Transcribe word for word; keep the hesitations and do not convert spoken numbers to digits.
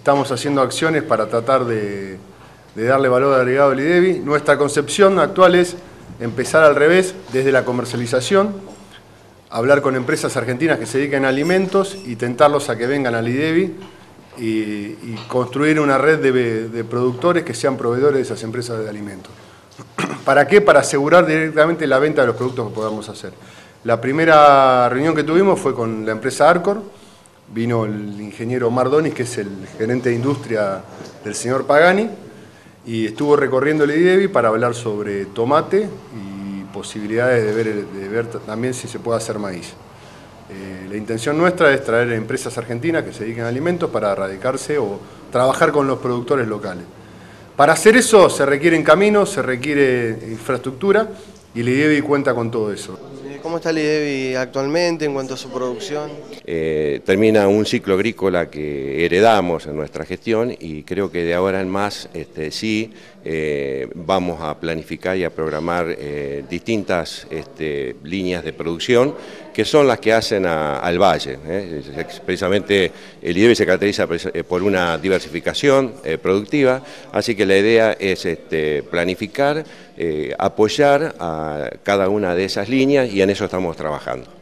estamos haciendo acciones para tratar de, de darle valor agregado al IDEBI. Nuestra concepción actual es empezar al revés, desde la comercialización, hablar con empresas argentinas que se dedican a alimentos y tentarlos a que vengan al IDEBI y, y construir una red de, de productores que sean proveedores de esas empresas de alimentos. ¿Para qué? Para asegurar directamente la venta de los productos que podamos hacer. La primera reunión que tuvimos fue con la empresa Arcor, vino el ingeniero Mardonis, que es el gerente de industria del señor Pagani, y estuvo recorriendo el IDEBI para hablar sobre tomate y posibilidades de ver, de ver también si se puede hacer maíz. Eh, la intención nuestra es traer empresas argentinas que se dediquen a alimentos para radicarse o trabajar con los productores locales. Para hacer eso se requieren caminos, se requiere infraestructura y el IDEBI cuenta con todo eso. ¿Cómo está el IDEBI actualmente en cuanto a su producción? Eh, termina un ciclo agrícola que heredamos en nuestra gestión y creo que de ahora en más este, sí eh, vamos a planificar y a programar eh, distintas este, líneas de producción que son las que hacen a, al valle. ¿eh? Precisamente el IDEBI se caracteriza por una diversificación eh, productiva, así que la idea es este, planificar, eh, apoyar a cada una de esas líneas y en eso estamos trabajando.